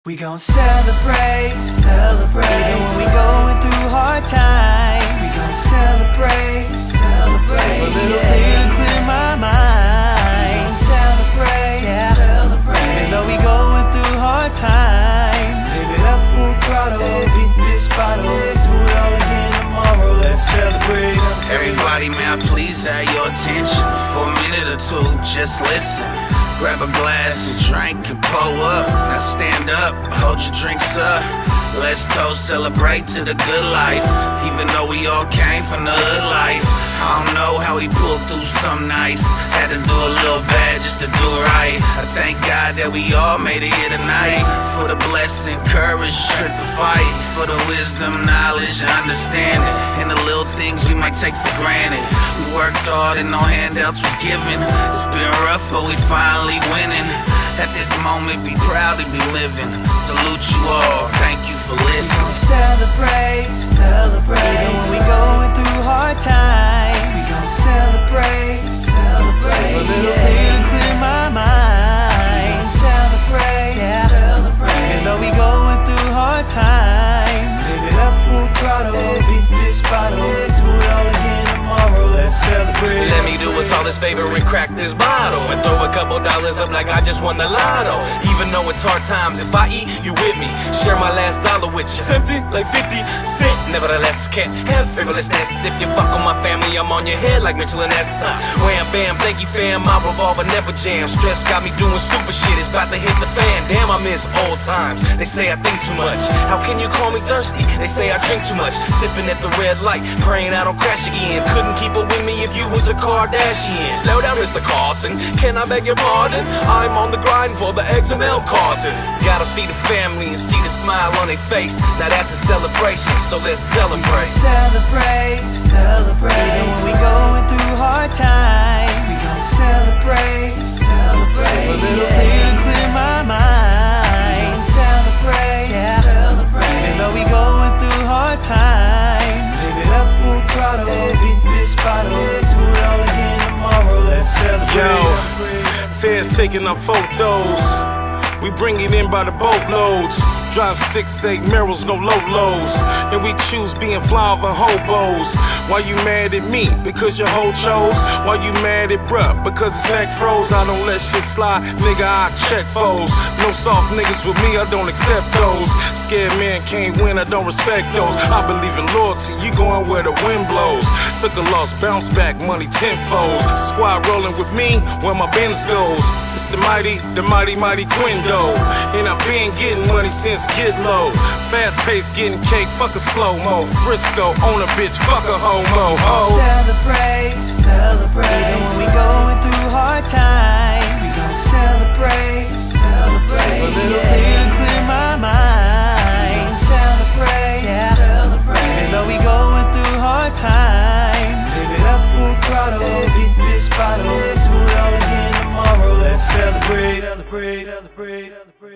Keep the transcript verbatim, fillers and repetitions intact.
We gon' celebrate, celebrate. Even when we going through hard times, we gon' celebrate, celebrate. Sip a little yeah. beer and clear my mind. We gon' celebrate, yeah. celebrate. Even though we going through hard times, live it up full throttle, beat this bottle, do it all again tomorrow. Let's celebrate. Everybody, may I please have your attention for a minute or two? Just listen. Grab a glass and drink and pull up. Now stand up, hold your drinks up. Let's toast, celebrate to the good life. Even though we all came from the hood life, I don't know how we pulled through something nice. Had to do a little bad just to do right. I thank God that we all made it here tonight. For the blessing, courage, strength to fight. For the wisdom, knowledge, and understanding. And the little things we might take for granted. We worked hard and no handouts was given. It's been rough, but we finally winning. At this moment, be proud to be living. Salute you all, thank you for listening. We gon' celebrate, celebrate. Even when we going through hard times, we gon' celebrate, celebrate. Sip a little yeah. beer and clear my mind. We gon' celebrate, yeah. celebrate. Even though we going through hard times, live it up full throttle, beat this bottle, do it all again tomorrow. Let's celebrate. Let me do us all this favor and crack this bottle and throw a couple dollars up like I just won the lotto. Even though it's hard times, if I eat, you with me. Share my last dollar with you. Something like fifty cent. Nevertheless, can't have frivolousness. If you fuck on my family, I'm on your head like Mitchell and S. Uh, wham, bam, thank you, fam. My revolver never jam. Stress got me doing stupid shit. It's about to hit the fan. Damn, I miss old times. They say I think too much. How can you call me thirsty? They say I drink too much. Sipping at the red light, praying I don't crash again. Couldn't keep up with me if you was a Kardashian. Slow down, Mister Carson. Can I beg your pardon? I'm on the grind for the eggs and milk carton. Gotta feed the family and see the smile on their face. Now that's a celebration, so let's celebrate. Celebrate, celebrate. Even when we going through hard times, we gon' celebrate, celebrate. Sip a little yeah. beer and clear my mind. We gon' celebrate, yeah. celebrate. Even though we going through hard times, live it up full throttle, beat this bottle, do it all again tomorrow. Let's celebrate. Yo, feds taking our photos. We bring it in by the boatloads. Drive six, eight mirrors, no low lows. And we choose being fly over hobos. Why you mad at me? Because your hoe chose? Why you mad at bruh? Because his neck froze? I don't let shit slide, nigga, I check foes. No soft niggas with me, I don't accept those. Scared men can't win, I don't respect those. I believe in loyalty, you going where the wind blows. Took a loss, bounce back, money tenfold. Squad rolling with me, where my Benz goes. It's the mighty, the mighty, mighty Quinn though. And I've been getting money since get low. Fast pace, getting cake, fuck a slow-mo. Frisco, own a bitch, fuck a homo. Ho. Celebrate, celebrate. Even when we going through hard times, we gon' celebrate, celebrate. Sip a little yeah. beer and clear my mind. We gon' celebrate, yeah. celebrate. Even though we going through hard times, live it up full throttle, beat this bottle, do it all again tomorrow. Let's celebrate, celebrate, celebrate, celebrate.